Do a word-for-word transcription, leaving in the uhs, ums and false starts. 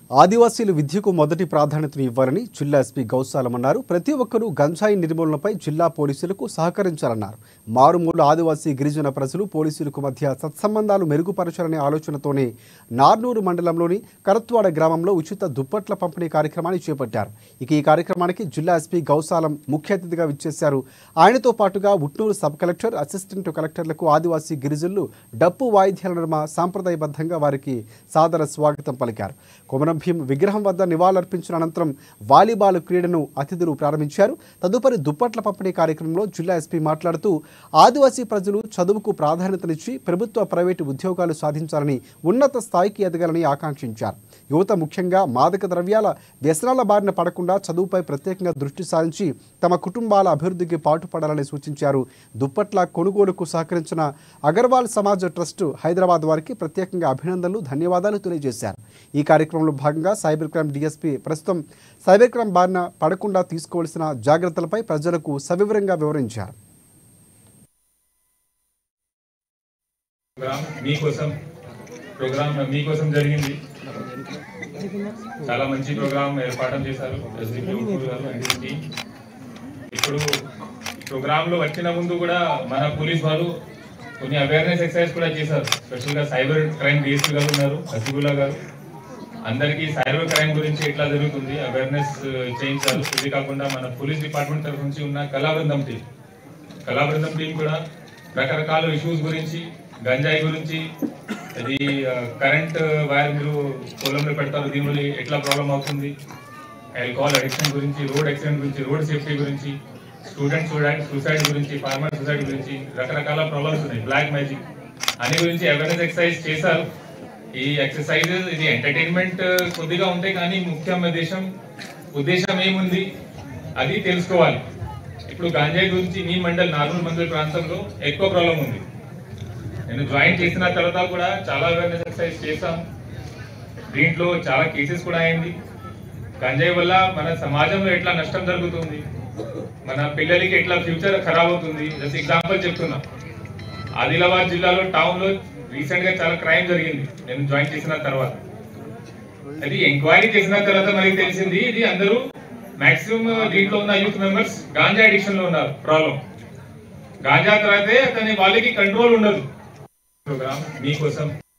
ఆదివాసీలు విద్యకు మొదటి ప్రాధాన్యతను ఇవ్వాలని జిల్లా ఎస్పీ గౌసాలం అన్నారు. ప్రతి ఒక్కరూ గంజాయి నిర్మూలనపై జిల్లా పోలీసులకు సహకరించాలన్నారు. మారుమూల ఆదివాసీ గిరిజన ప్రజలు పోలీసులకు మధ్య సత్సంబంధాలు మెరుగుపరచాలనే ఆలోచనతోనే నార్నూరు మండలంలోని కరత్వాడ గ్రామంలో ఉచిత దుప్పట్ల పంపిణీ కార్యక్రమాన్ని చేపట్టారు. ఇక ఈ కార్యక్రమానికి జిల్లా ఎస్పీ గౌసాలం ముఖ్య అతిథిగా విచ్చేశారు. ఆయనతో పాటుగా ఉట్నూరు సబ్ కలెక్టర్, అసిస్టెంట్ కలెక్టర్లకు ఆదివాసీ గిరిజనులు డప్పు వాయిద్యాల నడుమ సాంప్రదాయబద్ధంగా వారికి సాదర స్వాగతం పలికారు. కొమరం భీం విగ్రహం వద్ద నివాళులర్పించిన అనంతరం వాలీబాల్ క్రీడను అతిథులు ప్రారంభించారు. తదుపరి దుప్పట్ల పంపిణీ కార్యక్రమంలో జిల్లా ఎస్పీ మాట్లాడుతూ ఆదివాసీ ప్రజలు చదువుకు ప్రాధాన్యతనిచ్చి ప్రభుత్వ, ప్రైవేటు ఉద్యోగాలు సాధించాలని, ఉన్నత స్థాయికి ఎదగాలని ఆకాంక్షించారు. యువత ముఖ్యంగా మాదక ద్రవ్యాల వ్యసనాల బారిన పడకుండా చదువుపై ప్రత్యేకంగా దృష్టి సారించి తమ కుటుంబాల అభివృద్ధికి పాటుపడాలని సూచించారు. దుప్పట్ల కొనుగోలుకు సహకరించిన అగర్వాల్ సమాజ్ ట్రస్ట్ హైదరాబాద్ వారికి ప్రత్యేకంగా అభినందనలు, ధన్యవాదాలు తెలియజేశారు. ఈ కార్యక్రమంలో భాగంగా సైబర్ క్రైమ్ డీఎస్పీ ప్రస్తుతం సైబర్ క్రైమ్ బారిన పడకుండా తీసుకోవాల్సిన జాగ్రత్తలపై ప్రజలకు సవివరంగా వివరించారు. మీకోసం ప్రోగ్రామ్ మీకోసం జరిగింది. చాలా మంచి ప్రోగ్రామ్ ఏర్పాటు చేశారు. ఇప్పుడు ప్రోగ్రామ్ లో వచ్చిన ముందు కూడా మన పోలీస్ వాళ్ళు కొన్ని అవేర్నెస్ ఎక్సర్సైజ్ కూడా చేశారు. స్పెషల్ గా సైబర్ క్రైమ్ డిఎస్పీ గారు ఉన్నారు, హసీబుల్లా గారు, అందరికీ సైబర్ క్రైమ్ గురించి ఎట్లా జరుగుతుంది అవేర్నెస్ చేయించారు. ఇది కాకుండా మన పోలీస్ డిపార్ట్మెంట్ తరఫు నుంచి ఉన్న కళాబృందం టీం కళాబృందం టీం కూడా రకరకాల ఇష్యూస్ గురించి, గంజాయి గురించి, ఇది కరెంట్ వైర్ మీరు పొలంలో పెడతారు, దీనివల్ల ఎట్లా ప్రాబ్లం అవుతుంది, ఆల్కహాల్ అడిక్షన్ గురించి, రోడ్ యాక్సిడెంట్ గురించి, రోడ్ సేఫ్టీ గురించి, స్టూడెంట్ సూసైడ్ గురించి, ఫార్మర్ సూసైడ్ గురించి, రకరకాల ప్రాబ్లమ్స్ ఉన్నాయి, బ్లాక్ మ్యాజిక్ అన్ని గురించి అవేర్నెస్ ఎక్సర్సైజ్ చేశారు. ఈ ఎక్సర్సైజ్ ఇది ఎంటర్టైన్మెంట్ కొద్దిగా ఉంటాయి, కానీ ముఖ్య ఉద్దేశం ఉద్దేశం ఏముంది అది తెలుసుకోవాలి. ఇప్పుడు గాంజాయి గురించి మీ మండల్ నార్మల్ మండల ప్రాంతంలో ఎక్కువ ప్రాబ్లం ఉంది. నేను జాయిన్ చేసిన తర్వాత కూడా చాలా అవేర్నెస్ ఎక్సర్సైజ్ చేశాం. దీంట్లో చాలా కేసెస్ కూడా అయింది. గంజాయి వల్ల మన సమాజంలో ఎట్లా నష్టం జరుగుతుంది, మన పిల్లలకి ఎట్లా ఫ్యూచర్ ఖరాబ్ అవుతుంది. జస్ట్ ఎగ్జాంపుల్ చెప్తున్నా, ఆదిలాబాద్ జిల్లాలో టౌన్ లో రీసెంట్ గా చాలా క్రైమ్ జరిగింది నేను జాయిన్ చేసిన తర్వాత. అది ఎంక్వైరీ చేసిన తర్వాత మనకి తెలిసింది ఇది అందరూ మాక్సిమం దీంట్లో ఉన్న యూత్ మెంబర్స్ గాంజా అడిక్షన్ లో ఉన్నారు. ప్రాబ్లం గాంజా తర్వాతే కానీ వాళ్ళకి కంట్రోల్ ఉండదు. ప్రోగ్రామ్ మీకోసం